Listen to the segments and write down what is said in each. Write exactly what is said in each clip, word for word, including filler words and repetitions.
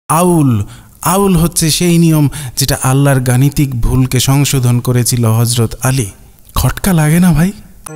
আউল আউল হচ্ছে সেই নিয়ম যেটা আল্লাহর গাণিতিক ভুলকে সংশোধন করেছিল হযরত আলী। খটকা লাগে না ভাই?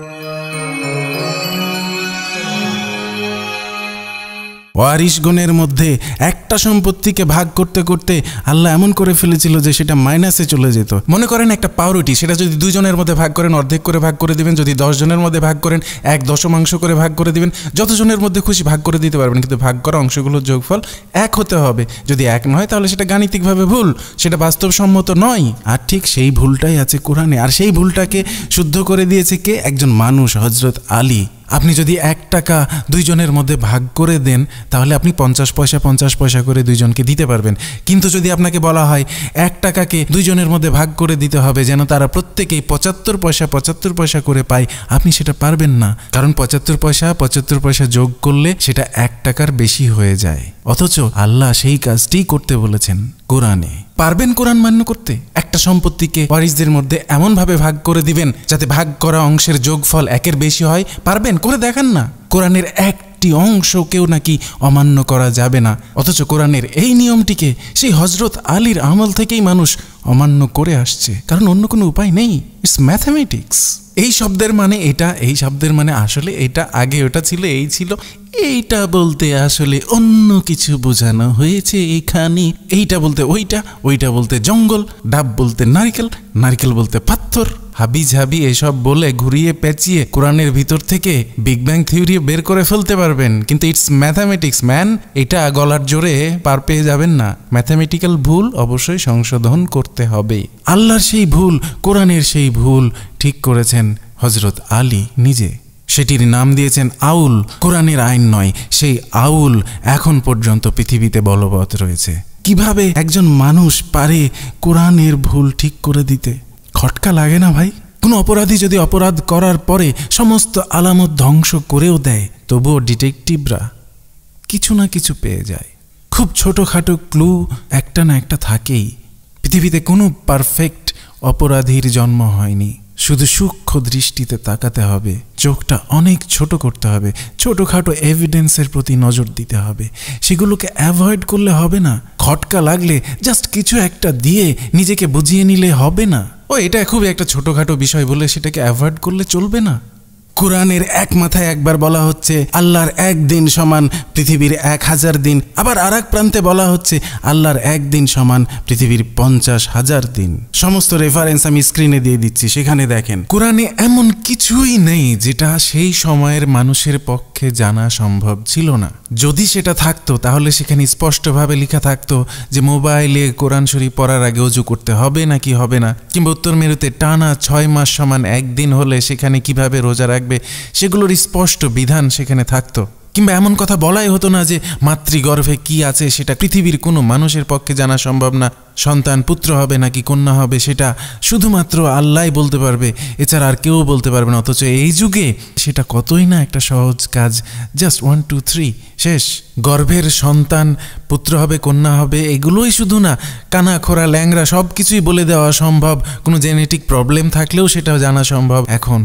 ওয়ারিশগণের মধ্যে একটা সম্পত্তিকে ভাগ করতে করতে আল্লাহ এমন করে ফেলেছিল যে সেটা মাইনাসে চলে যেত। মনে করেন একটা পাউরুটি, সেটা যদি দুইজনের মধ্যে ভাগ করেন অর্ধেক করে ভাগ করে দিবেন, যদি দশ জনের মধ্যে ভাগ করেন এক দশমাংশ করে ভাগ করে দিবেন, যতজনের মধ্যে খুশি ভাগ করে দিতে পারবেন, কিন্তু ভাগ করা অংশগুলোর যোগফল এক হতে হবে। যদি এক নয় তাহলে সেটা গাণিতিকভাবে ভুল, সেটা বাস্তবসম্মত নয়। আর ঠিক সেই ভুলটাই আছে কোরআনে, আর সেই ভুলটাকে শুদ্ধ করে দিয়েছে কে? একজন মানুষ, হযরত আলী। আপনি যদি এক টাকা দুইজনের মধ্যে ভাগ করে দেন তাহলে আপনি পঞ্চাশ পয়সা পঞ্চাশ পয়সা করে দুইজনকে দিতে পারবেন। কিন্তু যদি আপনাকে বলা হয় এক টাকাকে দুইজনের মধ্যে ভাগ করে দিতে হবে যেন তারা প্রত্যেকেই পঁচাত্তর পয়সা পঁচাত্তর পয়সা করে পায়, আপনি সেটা পারবেন না। কারণ পঁচাত্তর পয়সা পঁচাত্তর পয়সা যোগ করলে সেটা এক টাকার বেশি হয়ে যায়। অথচ আল্লাহ সেই কাজটি করতে বলেছেন কোরআনে। পারবেন কোরআন মান্য করতে? একটা সম্পত্তিকে ওয়ারিসদের মধ্যে এমনভাবে ভাগ করে দিবেন যাতে ভাগ করা অংশের যোগফল একের বেশি হয়? পারবেন? করে দেখান না। কোরআনের একটি অংশকেও নাকি অমান্য করা যাবে না, অথচ কোরআনের এই নিয়মটিকে সেই হযরত আলীর আমল থেকেই মানুষ অমান্য করে আসছে, কারণ অন্য কোনো উপায় নেই। It's mathematics. এই শব্দের মানে এটা, এই শব্দের মানে আসলে এটা, আগে ওটা ছিল, এই ছিল, এইটা বলতে আসলে অন্য কিছু বোঝানো হয়েছে এখানে। এইটা বলতে ওইটা, ওইটা বলতে জঙ্গল, ডাব বলতে নারকেল, নারকেল বলতে পাথর। হাবি ঝাবি এসব বলে ঘুরিয়ে পেঁচিয়ে কোরআনের ভিতর থেকে বিগ ব্যাং থিওরি বের করে ফেলতে পারবেন, কিন্তু ইটস ম্যাথামেটিক্স ম্যান। এটা গলার জোরে পার পেয়ে যাবেন না। ম্যাথামেটিক্যাল ভুল অবশ্যই সংশোধন করতে হবে। আল্লাহর সেই ভুল, কোরআনের সেই ভুল ঠিক করেছেন হযরত আলী নিজে। সেটির নাম দিয়েছেন আউল। কোরআনের আইন নয়, সেই আউল এখন পর্যন্ত পৃথিবীতে বলবৎ রয়েছে। কিভাবে একজন মানুষ পারে কোরআনের ভুল ঠিক করে দিতে? খটকা লাগে না ভাই? কোনো অপরাধী যদি অপরাধ করার পরে সমস্ত আলামত ধ্বংস করেও দেয়, তবুও ডিটেকটিভরা কিছু না কিছু পেয়ে যায়। খুব ছোটোখাটো ক্লু একটা না একটা থাকেই। পৃথিবীতে কোনো পারফেক্ট অপরাধীর জন্ম হয়নি। শুধু সূক্ষ্ম দৃষ্টিতে তাকাতে হবে, চোখটা অনেক ছোট করতে হবে, ছোটোখাটো এভিডেন্সের প্রতি নজর দিতে হবে। সেগুলোকে অ্যাভয়েড করলে হবে না। খটকা লাগলে জাস্ট কিছু একটা দিয়ে নিজেকে বুঝিয়ে নিলে হবে না। ও এটা খুবই একটা ছোটোখাটো বিষয় বলে সেটাকে অ্যাভয়েড করলে চলবে না। কোরআনের এক মাথায় একবার বলা হচ্ছে আল্লাহর এক দিন সমান পৃথিবীর এক হাজার দিন, আবার আর এক প্রান্তে বলা হচ্ছে আল্লাহর এক দিন সমান পৃথিবীর পঞ্চাশ হাজার দিন। সমস্ত রেফারেন্স আমি স্ক্রিনে দিয়ে দিচ্ছি, সেখানে দেখেন। কোরআনে এমন কিছুই নেই যেটা সেই সময়ের মানুষের পক্ষে জানা সম্ভব ছিল না। যদি সেটা থাকতো তাহলে সেখানে স্পষ্টভাবে লেখা থাকতো যে মোবাইলে কোরআন শরীফ পড়ার আগে ওযু করতে হবে নাকি হবে না, কিংবা উত্তর মেরুতে টানা ছয় মাস সমান একদিন হলে সেখানে কিভাবে রোজা রাখবে, সেগুলোর স্পষ্ট বিধান সেখানে থাকতো। কিংবা এমন কথা বলাই হতো না যে মাতৃগর্ভে কি আছে সেটা পৃথিবীর কোনো মানুষের পক্ষে জানা সম্ভব না। সন্তান পুত্র হবে নাকি কন্যা হবে সেটা শুধুমাত্র আল্লাহই বলতে পারবে, এছাড়া আর কেউ বলতে পারবে না। অথচ এই যুগে সেটা কতই না একটা সহজ কাজ। জাস্ট ওয়ান টু থ্রি শেষ। গর্ভের সন্তান পুত্র হবে কন্যা হবে এগুলোই শুধু না, কানা খোরা ল্যাংরা সব কিছুই বলে দেওয়া সম্ভব। কোনো জেনেটিক প্রবলেম থাকলেও সেটাও জানা সম্ভব। এখন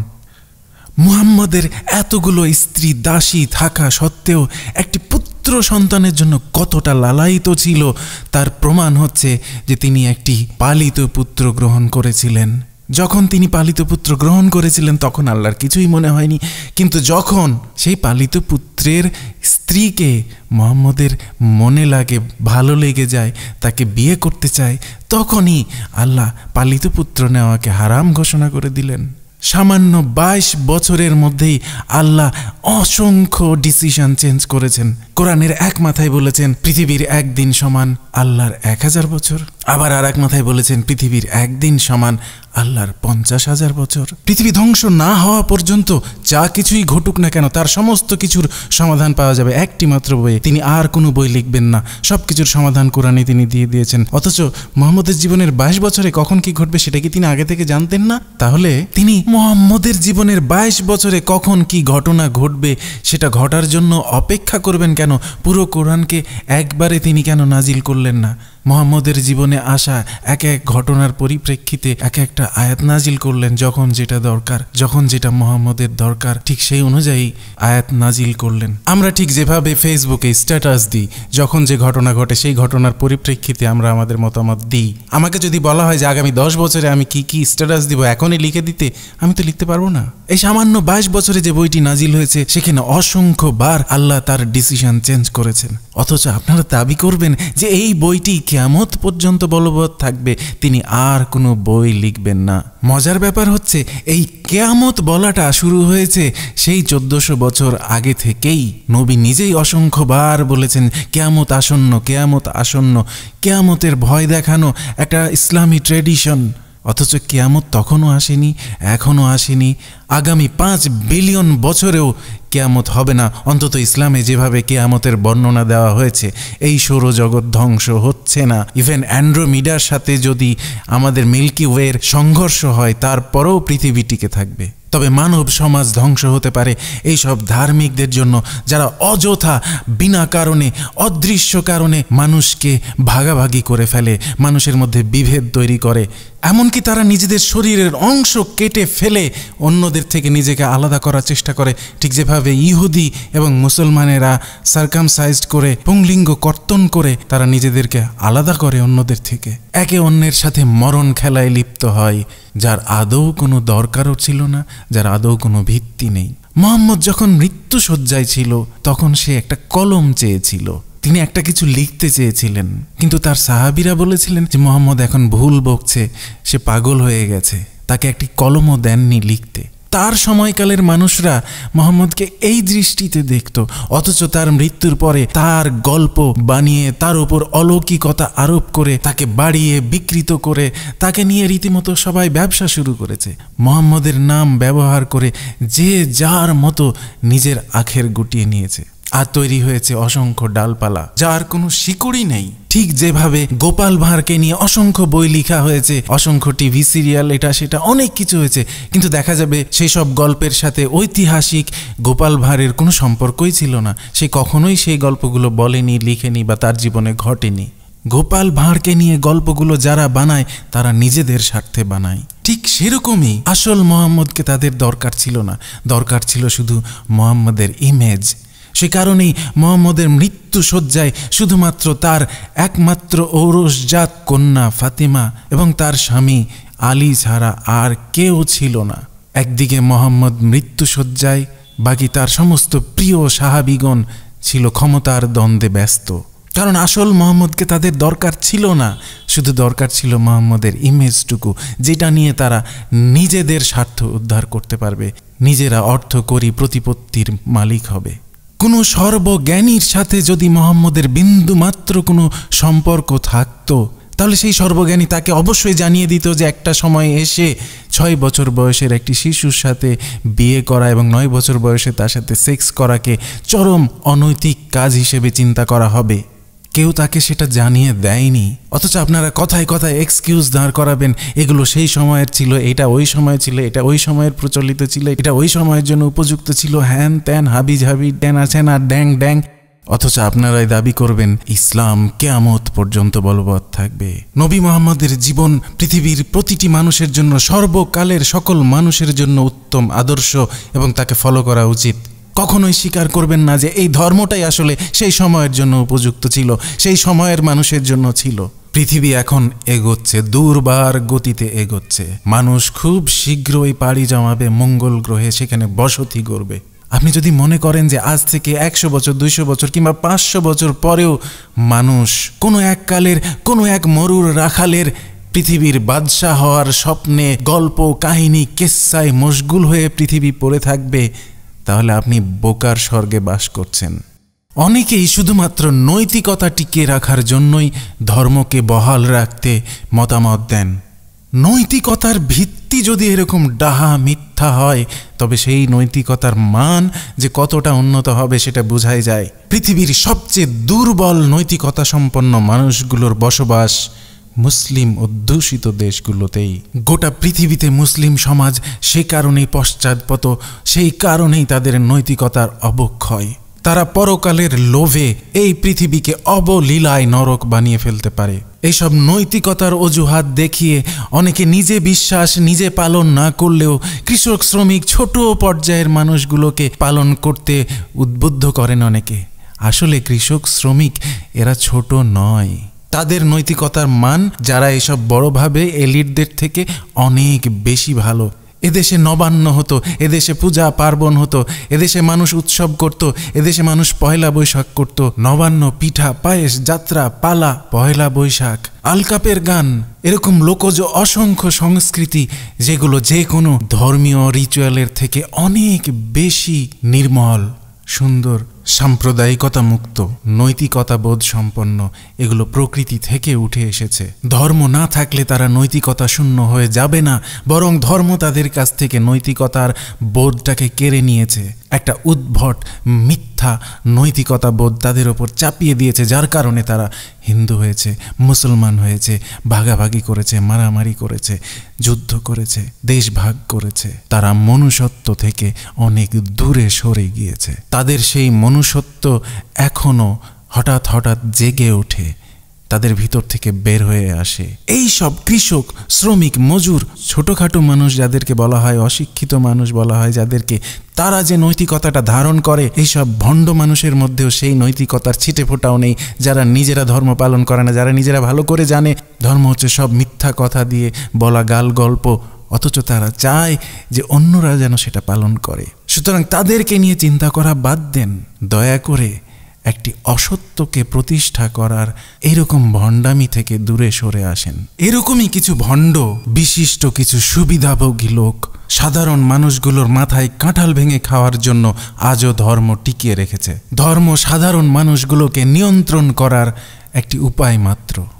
মুহাম্মদের এতগুলো স্ত্রী দাসী থাকা সত্ত্বেও একটি পুত্র সন্তানের জন্য কতটা লালায়িত ছিল তার প্রমাণ হচ্ছে যে তিনি একটি পালিত পুত্র গ্রহণ করেছিলেন। যখন তিনি পালিত পুত্র গ্রহণ করেছিলেন তখন আল্লাহর কিছুই মনে হয়নি, কিন্তু যখন সেই পালিত পুত্রের স্ত্রীকে মুহাম্মদের মনে লাগে, ভালো লেগে যায়, তাকে বিয়ে করতে চায়, তখনই আল্লাহ পালিত পুত্র নেওয়াকে হারাম ঘোষণা করে দিলেন। সামান্য বাইশ বছরের মধ্যেই আল্লাহ অসংখ্য ডিসিশন চেঞ্জ করেছেন। কোরআনের এক মাথায় বলেছেন পৃথিবীর একদিন সমান আল্লাহর এক হাজার বছর, আবার আর এক মাথায় বলেছেন পৃথিবীর একদিন সমান আল্লাহর পঞ্চাশ হাজার বছর। পৃথিবী ধ্বংস না হওয়া পর্যন্ত যা কিছুই ঘটুক না কেন তার সমস্ত কিছুর সমাধান পাওয়া যাবে একটি মাত্র বইয়ে। তিনি আর কোনো বই লিখবেন না, সব কিছুর সমাধান কোরআনে তিনি দিয়ে দিয়েছেন। অথচ মুহাম্মদের জীবনের বাইশ বছরে কখন কি ঘটবে সেটা কি তিনি আগে থেকে জানতেন না? তাহলে তিনি মুহাম্মদের জীবনের বাইশ বছরে কখন কি ঘটনা ঘটবে সেটা ঘটার জন্য অপেক্ষা করবেন কেন? পুরো কোরআনকে একবারে তিনি কেন নাজিল করলেন না? মুহাম্মদের জীবনে আসা এক এক ঘটনার পরিপ্রেক্ষিতে এক একটা আয়াত নাজিল করলেন, যখন যেটা দরকার, যখন যেটা মুহাম্মদের দরকার ঠিক সেই অনুযায়ী আয়াত নাজিল করলেন। আমরা ঠিক যেভাবে ফেসবুকে স্ট্যাটাস দিই, যখন যে ঘটনা ঘটে সেই ঘটনার পরিপ্রেক্ষিতে আমরা আমাদের মতামত দিই। আমাকে যদি বলা হয় যে আগামী দশ বছরে আমি কি কি স্ট্যাটাস দিব এখনই লিখে দিতে, আমি তো লিখতে পারবো না। এই সামান্য বাইশ বছরে যে বইটি নাজিল হয়েছে সেখানে অসংখ্য বার আল্লাহ তার ডিসিশন চেঞ্জ করেছেন, অথচ আপনারা দাবি করবেন যে এই বইটি কিয়ামত পর্যন্ত বলবৎ থাকবে, তিনি আর কোনো বই লিখবেন না। মজার ব্যাপার হচ্ছে এই কিয়ামত বলাটা শুরু হয়েছে সেই চোদ্দশো বছর আগে থেকেই। নবী নিজেই অসংখ্যবার বলেছেন কিয়ামত আসন্ন, কিয়ামত আসন্ন। কিয়ামতের ভয় দেখানো একটা ইসলামী ট্রেডিশন, অথচ কিয়ামত তখনও আসেনি, এখনও আসেনি। আগামী পাঁচ বিলিয়ন বছরেও কিয়ামত হবে না, অন্তত ইসলামে যেভাবে কিয়ামতের বর্ণনা দেওয়া হয়েছে। এই সৌরজগৎ ধ্বংস হচ্ছে না। ইভেন অ্যান্ড্রোমিডার সাথে যদি আমাদের মিল্কি ওয়ের সংঘর্ষ হয় তারপরেও পৃথিবী টিকে থাকবে। তবে মানব সমাজ ধ্বংস হতে পারে এইসব ধার্মিকদের জন্য, যারা অযথা বিনা কারণে, অদৃশ্য কারণে মানুষকে ভাগাভাগি করে ফেলে, মানুষের মধ্যে বিভেদ তৈরি করে। এমনকি তারা নিজেদের শরীরের অংশ কেটে ফেলে অন্যদের থেকে নিজেকে আলাদা করার চেষ্টা করে, ঠিক যেভাবে ইহুদি এবং মুসলমানেরা সার্কামসাইজড করে, পুংলিঙ্গ কর্তন করে তারা নিজেদেরকে আলাদা করে অন্যদের থেকে। একে অন্যের সাথে মরণ খেলায় লিপ্ত হয়, যার আদৌ কোনো দরকারও ছিল না, যার আদৌ কোনো ভিত্তি নেই। মুহাম্মদ যখন মৃত্যুশয্যায় ছিল তখন সে একটা কলম চেয়েছিল, তিনি একটা কিছু লিখতে চেয়েছিলেন, কিন্তু তার সাহাবীরা বলেছিলেন যে মুহাম্মদ এখন ভুল বকছে, সে পাগল হয়ে গেছে, তাকে একটি কলমও দেননি লিখতে। তার সময়কালের মানুষরা মুহাম্মদকে এই দৃষ্টিতে দেখত, অথচ তার মৃত্যুর পরে তার গল্প বানিয়ে তার উপর অলৌকিকতা আরোপ করে তাকে বাড়িয়ে বিকৃত করে তাকে নিয়ে রীতিমতো সবাই ব্যবসা শুরু করেছে। মুহাম্মদের নাম ব্যবহার করে যে যার মতো নিজের আখের গুটিয়ে নিয়েছে, আর তৈরি হয়েছে অসংখ্য ডালপালা যার কোনো শিকড়ই নেই। ঠিক যেভাবে গোপাল ভাঁড়কে নিয়ে অসংখ্য বই লেখা হয়েছে, অসংখ্য টিভি সিরিয়াল, এটা সেটা অনেক কিছু হয়েছে, কিন্তু দেখা যাবে সেই সব গল্পের সাথে ঐতিহাসিক গোপাল ভাঁড়ের কোনো সম্পর্কই ছিল না। সে কখনোই সেই গল্পগুলো বলেনি, লিখেনি বা তার জীবনে ঘটেনি। গোপাল ভাঁড়কে নিয়ে গল্পগুলো যারা বানায় তারা নিজেদের স্বার্থে বানায়। ঠিক সেরকমই আসল মুহাম্মদকে তাদের দরকার ছিল না, দরকার ছিল শুধু মুহাম্মদের ইমেজ। সে কারণেই মুহাম্মদের মৃত্যু শয্যায় শুধুমাত্র তার একমাত্র ঔরসজাত কন্যা ফাতিমা এবং তার স্বামী আলী ছাড়া আর কেউ ছিল না। একদিকে মুহাম্মদ মৃত্যু শয্যায়, বাকি তার সমস্ত প্রিয় সাহাবীগণ ছিল ক্ষমতার দ্বন্দ্বে ব্যস্ত। কারণ আসল মুহাম্মদকে তাদের দরকার ছিল না, শুধু দরকার ছিল মুহাম্মদের ইমেজটুকু, যেটা নিয়ে তারা নিজেদের স্বার্থ উদ্ধার করতে পারবে, নিজেরা অর্থকরী প্রতিপত্তির মালিক হবে। কোনো সর্বজ্ঞানীর সাথে যদি মুহাম্মদের বিন্দুমাত্র কোনো সম্পর্ক থাকতো, তাহলে সেই সর্বজ্ঞানী তাকে অবশ্যই জানিয়ে দিত যে একটা সময় এসে ছয় বছর বয়সের একটি শিশুর সাথে বিয়ে করা এবং নয় বছর বয়সে তার সাথে সেক্স করাকে চরম অনৈতিক কাজ হিসেবে চিন্তা করা হবে। কেউ তাকে সেটা জানিয়ে দেয়নি, অথচ আপনারা কথায় কথায় এক্সকিউজ দাঁড় করাবেন, এগুলো সেই সময়ের ছিল, এটা ওই সময় ছিল, এটা ওই সময়ের প্রচলিত ছিল, এটা ওই সময়ের জন্য উপযুক্ত ছিল, হ্যান ত্যান হাবি ঝাবি ড্যান আছেন আর ড্যাং ড্যাং। অথচ আপনারাই দাবি করবেন ইসলাম কিয়ামত পর্যন্ত বলবৎ থাকবে। নবী মুহাম্মদের জীবন পৃথিবীর প্রতিটি মানুষের জন্য, সর্বকালের সকল মানুষের জন্য উত্তম আদর্শ এবং তাকে ফলো করা উচিত। কখনোই স্বীকার করবেন না যে এই ধর্মটাই আসলে সেই সময়ের জন্য উপযুক্ত ছিল, সেই সময়ের মানুষের জন্য ছিল। পৃথিবী এখন এগোচ্ছে, দুর্বার গতিতে এগোচ্ছে। মানুষ খুব শীঘ্রই পাড়ি জমাবে মঙ্গল গ্রহে, সেখানে বসতি গড়বে। আপনি যদি মনে করেন যে আজ থেকে একশো বছর, দুইশো বছর কিংবা পাঁচশো বছর পরেও মানুষ কোনো এক কালের কোনো এক মরুর রাখালের পৃথিবীর বাদশাহ হওয়ার স্বপ্নে, গল্প কাহিনী কেচ্ছায় মশগুল হয়ে পৃথিবী পড়ে থাকবে, তাহলে আপনি বোকার স্বর্গে বাস করছেন। অনেকেই শুধুমাত্র নৈতিকতা টিকিয়ে রাখার জন্যই ধর্মকে বহাল রাখতে মতামত দেন। নৈতিকতার ভিত্তি যদি এরকম ডাহা মিথ্যা হয়, তবে সেই নৈতিকতার মান যে কতটা উন্নত হবে সেটা বোঝাই যায়। পৃথিবীর সবচেয়ে দুর্বল নৈতিকতা সম্পন্ন মানুষগুলোর বসবাস মুসলিম অধ্যুষিত দেশগুলোতেই। গোটা পৃথিবীতে মুসলিম সমাজ সে কারণেই পশ্চাৎপদ, সেই কারণেই তাদের নৈতিকতার অবক্ষয়। তারা পরকালের লোভে এই পৃথিবীকে অবলীলায় নরক বানিয়ে ফেলতে পারে। এইসব নৈতিকতার অজুহাত দেখিয়ে অনেকে নিজে বিশ্বাস নিজে পালন না করলেও কৃষক শ্রমিক ছোট পর্যায়ের মানুষগুলোকে পালন করতে উদ্বুদ্ধ করেন অনেকে। আসলে কৃষক শ্রমিক এরা ছোট নয়, তাদের নৈতিকতার মান যারা এসব বড়ভাবে এলিটদের থেকে অনেক বেশি ভালো। এদেশে নবান্ন হতো, এদেশে পূজা পার্বণ হতো, এদেশে মানুষ উৎসব করত, এদেশে মানুষ পয়লা বৈশাখ করত। নবান্ন, পিঠা, পায়েস, যাত্রা, পালা, পয়লা বৈশাখ, আলকাপের গান, এরকম লোকজ অসংখ্য সংস্কৃতি যেগুলো যে কোনো ধর্মীয় রিচুয়ালের থেকে অনেক বেশি নির্মল, সুন্দর, সাম্প্রদায়িকতা মুক্ত, নৈতিকতা বোধ সম্পন্ন। এগুলো প্রকৃতি থেকে উঠে এসেছে। ধর্ম না থাকলে তারা নৈতিকতা শূন্য হয়ে যাবে না, বরং ধর্ম তাদের কাছ থেকে নৈতিকতার বোধটাকে কেড়ে নিয়েছে। একটা উদ্ভট মিথ্যা নৈতিকতা বোধ তাদের ওপর চাপিয়ে দিয়েছে, যার কারণে তারা হিন্দু হয়েছে, মুসলমান হয়েছে, ভাগাভাগি করেছে, মারামারি করেছে, যুদ্ধ করেছে, দেশ ভাগ করেছে। তারা মনুষ্যত্ব থেকে অনেক দূরে সরে গিয়েছে। তাদের সেই মনুষ্যত্ব এখনো হঠাৎ হঠাৎ জেগে ওঠে, তাদের ভিতর থেকে বের হয়ে আসে। এই সব কৃষক, শ্রমিক, মজুর, ছোটখাটো মানুষ যাদেরকে বলা হয়, অশিক্ষিত মানুষ বলা হয় যাদেরকে, তারা যে নৈতিকতাটা ধারণ করে, এইসব ভণ্ড মানুষের মধ্যেও সেই নৈতিকতার ছিটে ফোটাও নেই। যারা নিজেরা ধর্ম পালন করে না, যারা নিজেরা ভালো করে জানে ধর্ম হচ্ছে সব মিথ্যা কথা দিয়ে বলা গাল গল্প, অথচ তারা চায় যে অন্যরা যেন সেটা পালন করে। সুতরাং তাদেরকে নিয়ে চিন্তা করা বাদ দেন। দয়া করে একটি অসত্যকে প্রতিষ্ঠা করার এরকম ভণ্ডামি থেকে দূরে সরে আসেন। এরকমই কিছু ভণ্ড, বিশিষ্ট কিছু সুবিধাভোগী লোক সাধারণ মানুষগুলোর মাথায় কাঁঠাল ভেঙে খাওয়ার জন্য আজও ধর্ম টিকিয়ে রেখেছে। ধর্ম সাধারণ মানুষগুলোকে নিয়ন্ত্রণ করার একটি উপায় মাত্র।